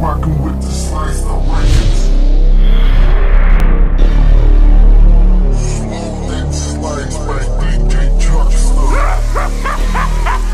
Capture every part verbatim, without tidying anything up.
rockin' with the slice of records. Slow and slice by D J chucksta.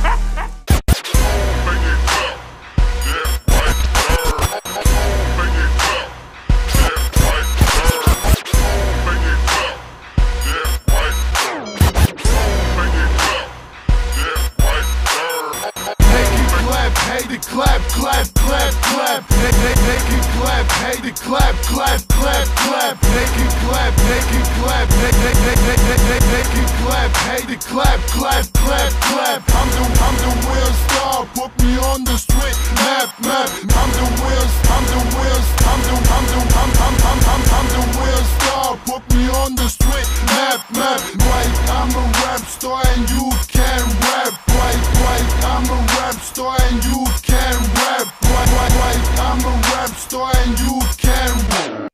Clap, clap, clap, clap, make, make, make it clap, hey the clap, clap, clap, clap, make it clap, make it clap, make, make, make, make, make, make, make it clap, hey the clap, clap, clap, clap. I'm the, I'm the real star, put me on the street map, map. I'm the real, I'm the real, I'm the, I'm the, I'm, I'm, I'm, I'm, I'm the real star, put me on the street map, map. Right, I'm a rap star and you can rap. Right, right, I'm a rap star and you can rap. Right, right, right, I'm a rap star and you can rap.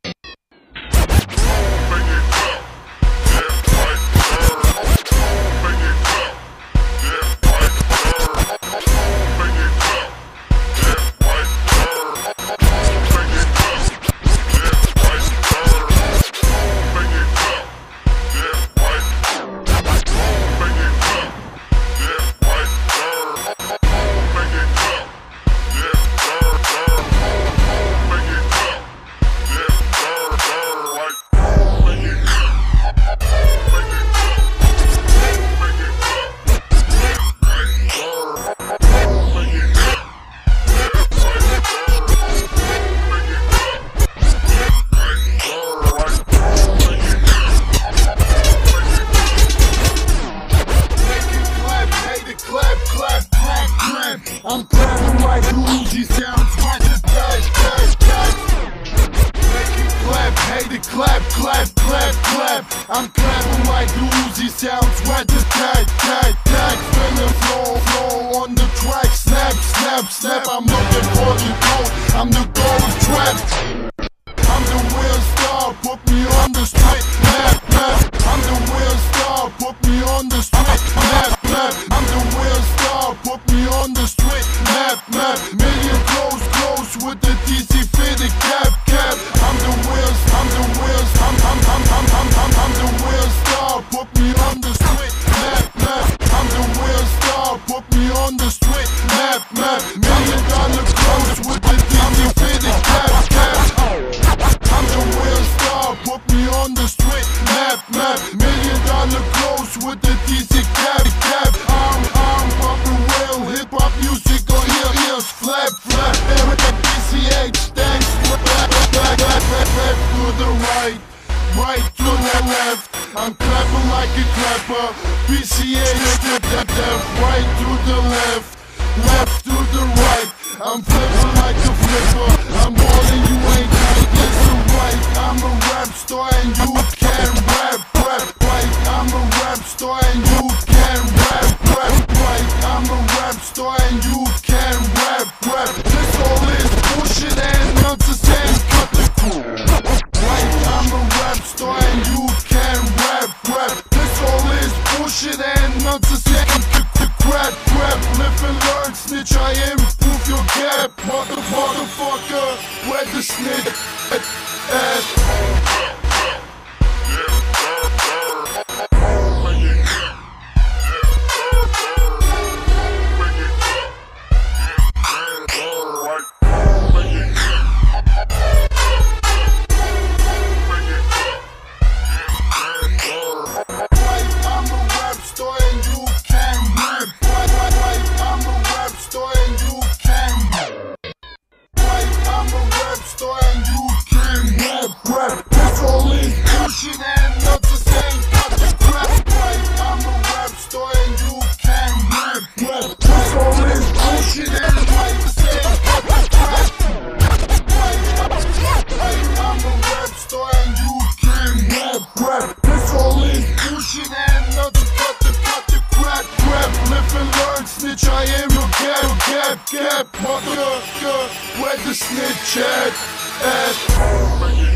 I'm clapping like Uzi sounds like the dash, dash, dash. Make it clap, hey the clap, clap, clap, clap. I'm clapping like Uzi sounds like the dash, dash, dash. Feel the flow, flow on the track, snap, snap, snap. I'm looking for the gold, I'm the gold trap. I'm the real star, put me on the street map, map. I'm the real star, put me on the street map, map. I'm the real star, put me on the street map, map. Million close, close with the D C fitted cap, cap. I'm the real, I'm the real, I'm, I'm, I'm, I'm, I'm, I'm, I'm the real star, put me on the street map, map. I'm the real star, put me on the street map, map. Million dollar close with the D C fitted cap, cap. I'm the real star, put me on the street map, map. Million dollar clothes with the D C cap, cap. I'm, I'm bumping real hip hop music on your ears, flap, flap. Preciate, thankz, clap, clap, clap, clap, clap to the right, right to the left. I'm clapping like a clapper. Preciate, left, left, left, right to the left, left to the right. I'm flipping like a flipper. I'm balling, you ain't got this right. I'm a rap star and you can rap, rap, right. I'm a rap star and you can rap, rap, right. I'm a rap star and you can rap, rap. This all is bullshit and nonsense. Cut the cool. Right, I'm a rap star and you can rap, rap. This all is bullshit and nonsense. Crap, crap, live and learn, snitch. I improve your gap, mother, motherfucker. Where the snitch at? at? Snitch, I am your cap, cap, cap, motherfucker. Where the snitch at? at?